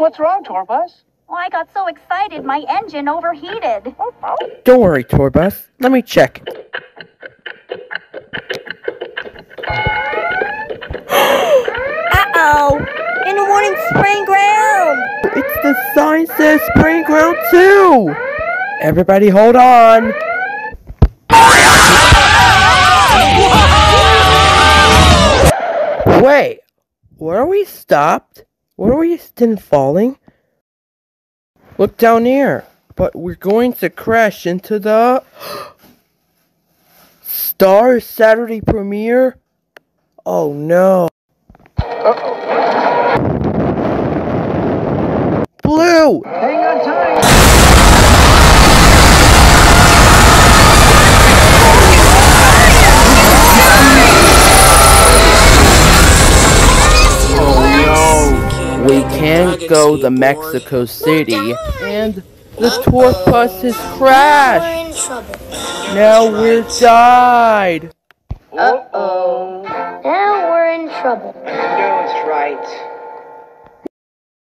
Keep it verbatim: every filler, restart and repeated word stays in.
What's wrong, Torbus? Well, I got so excited my engine overheated. Don't worry, Torbus. Let me check. Uh-oh! In the warning spraying ground! It's the sign says spraying ground too! Everybody hold on! Wait! Where are we stopped? Where are we still falling? Look down here! But we're going to crash into the... Star Saturday premiere? Oh no! Uh-oh. Blue! Hang on tight. We can't go to Mexico City, and the tour bus has crashed. Now we're died. Uh-oh. Now we're in trouble. No, it's right.